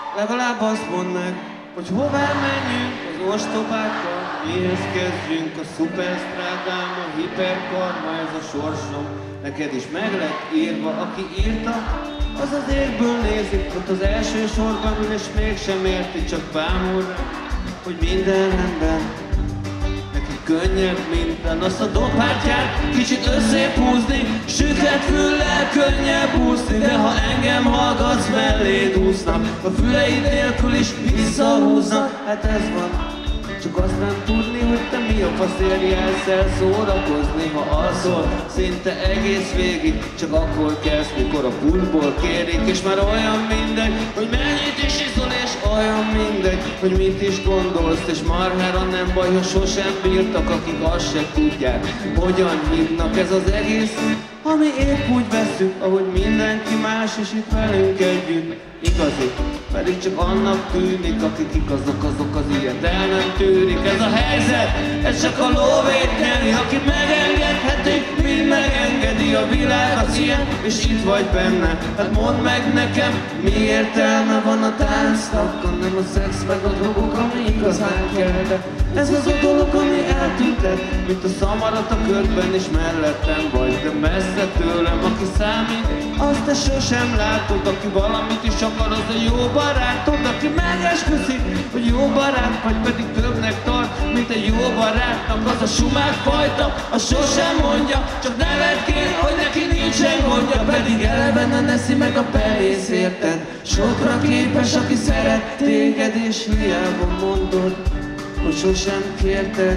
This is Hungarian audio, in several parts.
Legalább azt mondd meg, hogy hová menjünk az ostobákkal, mihez kezdjünk a szupersztrádán, a hiperkarma, ez a sorsom. Neked is meg lett írva, aki írta, az az égből nézik, ott az első sorban ül és mégsem érti, csak bámul rá, hogy minden rendben. Neki könnyebb minden, azt a dobhártyát kicsit összép húzni, süket füllel könnyebb úszni, de ha engem hallgatsz, melléd úsznak, a füleid nélkül is visszahúznak, hát ez van. Csak azt nem tudni, hogy te mi a faszért jársz el szórakozni, ha alszol szinte egész végig, csak akkor kezd, mikor a pultból kérik, és már olyan mindegy, hogy mennyit is iszol, és olyan mindegy, hogy mit is gondolsz, és marhára nem baj, ha sosem bírtak, akik azt se tudják, hogyan hívnak. Ez az egész, ami épp úgy veszünk, ahogy mindenki más, és itt velünk együtt igazi, pedig csak annak tűnik, akik igazak, azok az ilyet el nem tűrik. Ez a helyzet, ez csak a lóvét nyeri, aki megengedheti, mind megengedi, a világ az ilyen, és itt vagy benne. Hát mondd meg nekem, mi értelme van a táncnak, nem a szex meg a drogok, ami igazán kell, de ez az a dolog, ami eltűnted, mint a szamarat a körben, és mellettem vagy, de messze tőlem, aki számít, azt te sosem látod, aki valamit is akar, az a jó barátod, aki megesküszik, hogy jó barát, vagy pedig többnek tart, mint egy jó barátnak. Az a sumák fajta, az sosem mondja, csak nevetkér, hogy neki nincsen gondja, pedig elevenen eszi meg a penész, érted? Sokra képes, aki szeret téged, és hiába mondod, hogy sosem kérted.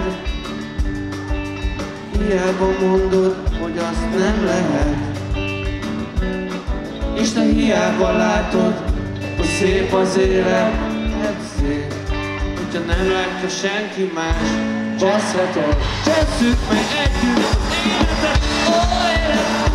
Hiába mondod, hogy azt nem lehet, és te hiába látod, hogy szép az élet, hát szép, hogyha nem látja senki más. Csesszük meg együtt az életet, ó élet!